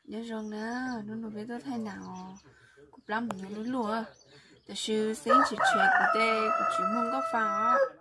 nhớ rằng nè nó biết tôi thay nào cũng lắm nhiều nó lúaแต่ชื่อสิ่งที่ช่วยกูได้กูชิมงก็ฟัง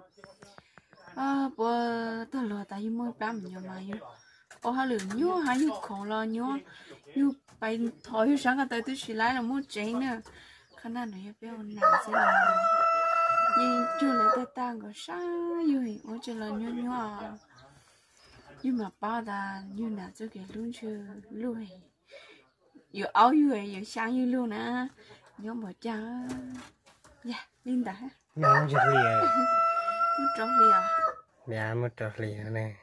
bữa tôi lừa tại vì mới lắm nhiều mà nhiều hai lửa nhúa hai nhúa khổ lo nhúa nhúa bay thôi sáng cái tới tôi chỉ lái là muốn chạy nữa khả năng này biết ông nào sẽ là nhưng chưa lấy tay ta có sao rồi我只là nhúa nhúa nhưng mà bao ta như nào cho cái luôn chưa luôn vừa áo vừa vừa sáng như luôn nè nhóm bỏ cha dạ linh đã mẹ muốn chụp liền muốn trống liền mẹ muốn chụp liền này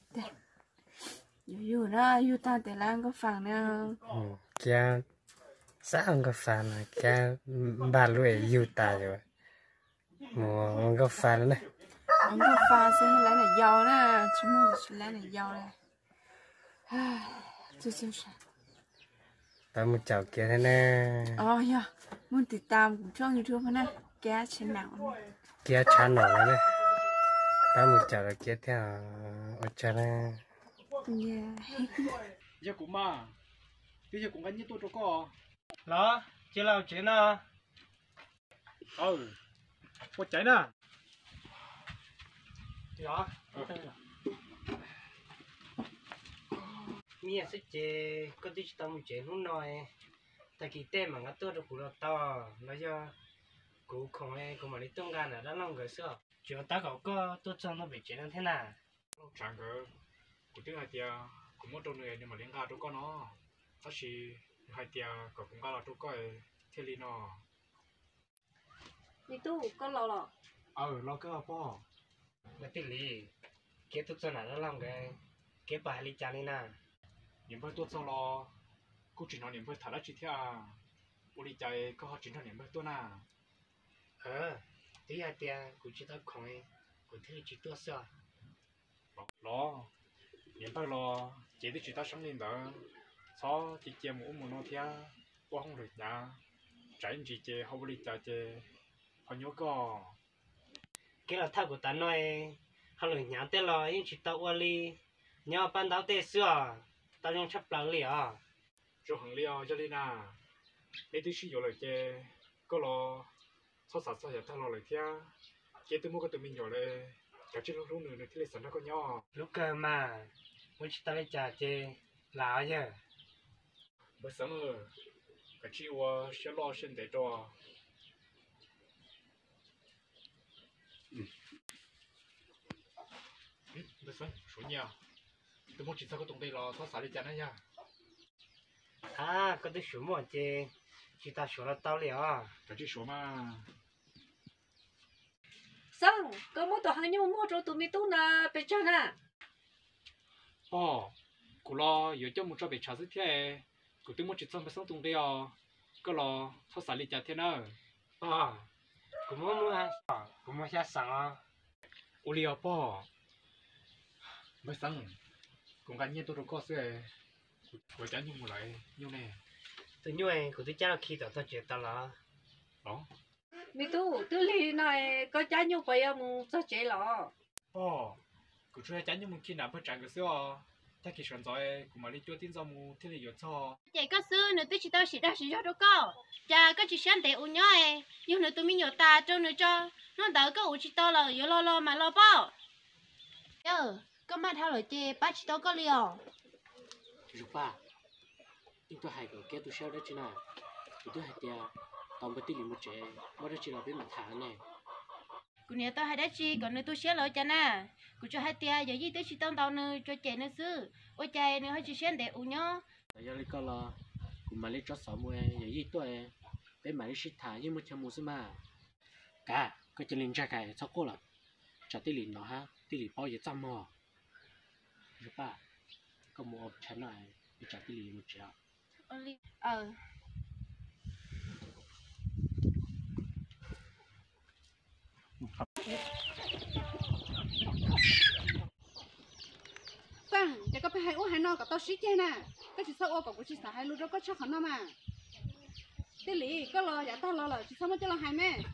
dù đó dù ta để làm có phẳng nè kia sao có phản này kia ba lưỡi dù ta rồi mua có phản này ông có pha sẽ lấy là dầu nè chúng mình sẽ lấy là dầu nè chú chú sao ta muốn chào kia thế nè dạ muốnติดตามcủaช่อง YouTube nè kia channel kia channel này ta muốn chào là kia theo ở trên này giờ cũng mà bây giờ cũng gắn như tôi cho co đó chỉ là chuyện nào có cháy nè đó mía sẽ chế có tí tao muốn chế hôm nay tại kỳ tên mà ngắt tôi được củ to nó cho củ không ấy củ mà đi tung gan là đã long cái sữa chỉ ta có tôi cho nó bị chế nó thế nào chẳng cơ của tiếng hai tia cũng muốn trâu người nhưng mà đến gà trâu con nó có gì hai tia có cũng gà là trâu coi thiên lý nó đi tu có lâu rồi lo cơ po mà tí lý cái tôi cho nó long cái bài lý chán đi nè niệm bơi tôi sau lo cũng chỉ nói niệm bơi thả ra chỉ theo bố đi chạy có họ chỉ nói niệm bơi tôi nè tí hai tia cũng chỉ tao không ấy cũng thứ chỉ tôi sao lo niệm bơi lo chỉ để chỉ ta sống lên đó sau chỉ chơi một nó theo qua không được nhà chạy chỉ chơi không đi chạy chơi họ nhớ co cái là thao của ta nói họ lười nhắn tên lo nhưng chỉ tao qua đi nhớ ban đầu tên xưa tao用chấp lăng liền rồi hàng liao cho đi nè để tôi sử dụng lại chơi có lo sau sát sau giờ ta lo lại theo chơi tôi mua cái tụi mình nhỏเลยcả trên lúc nữa thì lấy sản nó có nhỏ lúc cơ mà muốn chỉ tao lấy trả chơi lão chứ bây giờ cái chị wa sẽ lo xin để cho bây giờ số nhiều tôi muốn chỉ sao có tụng đây lo sau sát đi chán nha có cái số một chơi chỉ tao số là tao liền cái chị số mà xong có mua đồ hàng nhưng mà mua cho tụi mình tu nè bây giờ nè cô lo giờ cho một cho bị trả sức thế cô tôi muốn chỉ xong phải xong tụng đây có lo sau sát đi chán thế nào cũng mua cũng mua xe sang ô liao bây giờ cũng gắn như tôi đâu có xe của chán như một lại như này tôi như vậy của tôi chắc là khi tao tao chuyện tao là đó mình tu tu li này có trái nhiều bây giờ mình cho chế lọ của tôi chán như một khi nào phải trả cái xeถ้าคิดสนใจกูมาเรียนtin rằng mu thế này giờ cho chạy có sư nữa tôi chỉ tao chỉ ra chỉ cho đâu có cha có chỉ xem để uống nhớ ấy nhưng nữa tôi mình nhớ ta cho nữa cho nó đỡ có uống chỉ tao là giờ lo mà lo bao có mà thao lời chê bác chỉ tao có liều chụp ba nhưng tôi hay cái tôi share đó chứ nào tôi hay tia tao mới tin một trẻ mới đó chỉ là biết mặt thả này cô nhớ tao hay đã chi còn nữa tôi share lời cha nè cô cho hai tia giờ gì tôi chỉ tao nữa cho trẻ nữa sư ôi chạy nữa hay chỉ xem để uống nhớ giờ lấy con là cũng mà lấy cho sáu mươi giờ gì tôi bé mà lấy shit thả nhưng mà theo mua xem mà cả cái chân linh ra cái sao cô là trả tiền liền nó ha tiền liền bao giờ trăm mà chụp ba có một chén này để trả tiền liền một triệu vâng để có phải hai ô hai nọ có tao xí chơi nè cái chỉ sau ô có chỉ xả hai lúa đó có chắc hẳn nó mà thế lý có lo giả tao lo là chỉ sau mới cho lo hai mẹ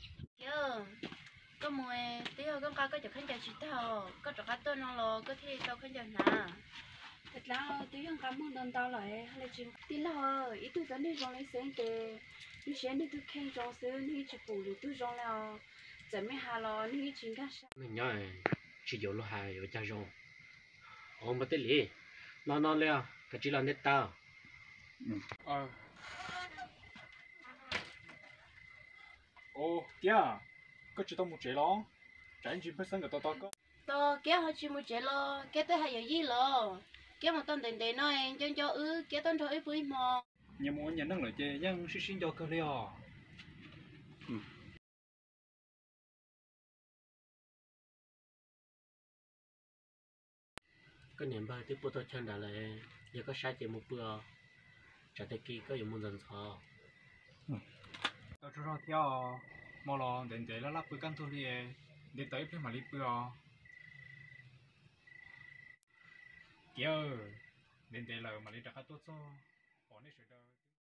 có mùi tí hồi con coi có chụp khán giả chỉ tao có chụp hát tôi nó lo có thi tao khán giả nè thật ra tôi không cảm ơn tao lại hay là chỉ tin là ít tôi dẫn đi trong lấy sáng để đi sáng đi tôi khen trong sớm đi chụp bù được tôi trong là giờ mấy hà lo đi chính các sao mình nhớ chỉ có lúc hai ở cha rong ông mà tới lì nó leo cái chỉ là nét tao ờ ô kia có chỉ tao một chế lo trái chỉ phải sang cái tao có tôi kéo họ chỉ một chế lo kéo tới hai giờ gì lo kéo một tuần tiền tiền nói cho kéo tuần thôi với mò nhà muốn nhận năng lợi chế nhưng suy sinh cho cơ liò cái niệm bao tiếp bữa chân đã lại giờ có sai chỉ một bữa trả tới kia có dùng một lần thọ tao cho nó theo mà lo đến để nó lắp bữa căn thôi đi để tới phía mà đi bữa kia đến để là mà đi đặt tốt cho bỏ đi sửa